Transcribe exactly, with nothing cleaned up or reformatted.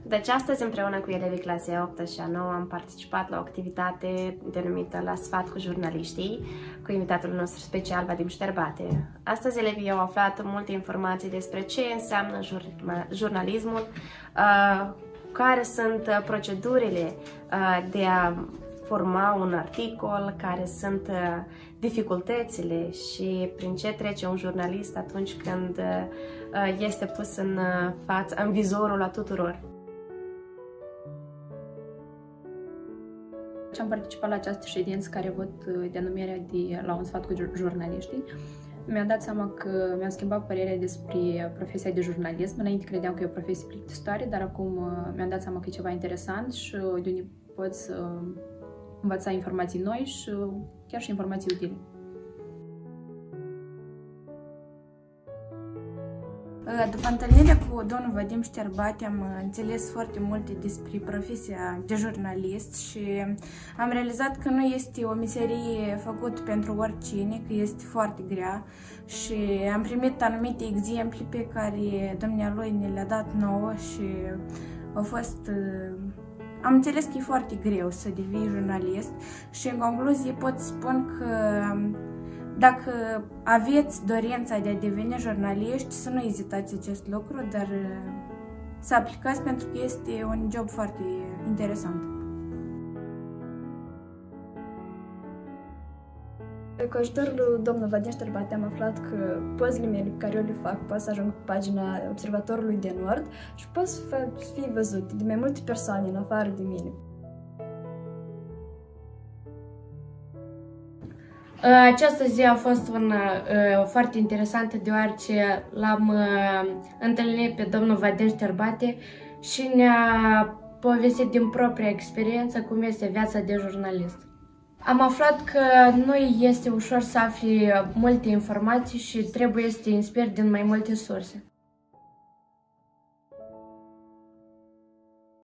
Deci astăzi împreună cu elevii clasei a opta și a noua am participat la o activitate denumită La Sfat cu jurnaliștii, cu invitatul nostru special, Vadim Șterbate. Astăzi elevii au aflat multe informații despre ce înseamnă jurnalismul, care sunt procedurile de a forma un articol, care sunt dificultățile și prin ce trece un jurnalist atunci când este pus în față, în vizorul a tuturor. Am participat la această ședință care văd denumirea de La un sfat cu jurnaliștii. Mi-am dat seama că mi-am schimbat părerea despre profesia de jurnalism. Înainte credeam că e o profesie plictisitoare, dar acum mi-am dat seama că e ceva interesant și de unde pot să învăța informații noi și chiar și informații utile. După întâlnirea cu domnul Vadim Șterbate am înțeles foarte multe despre profesia de jurnalist și am realizat că nu este o meserie făcută pentru oricine, că este foarte grea și am primit anumite exemple pe care dumnealui ne le-a dat nouă și au fost... Am înțeles că e foarte greu să devii jurnalist și în concluzie pot spun că dacă aveți dorința de a deveni jurnaliști, să nu ezitați acest lucru, dar să aplicați pentru că este un job foarte interesant. Cu ajutorul lui domnul Vadim Șterbate am aflat că pozele mele pe care eu le fac pot să ajung pe pagina Observatorului de Nord și pot să fie văzute de mai multe persoane în afară de mine. Această zi a fost una uh, foarte interesantă deoarece l-am uh, întâlnit pe domnul Vadim Șterbate și ne-a povestit din propria experiență cum este viața de jurnalist. Am aflat că nu este ușor să afli multe informații și trebuie să te inspiri din mai multe surse.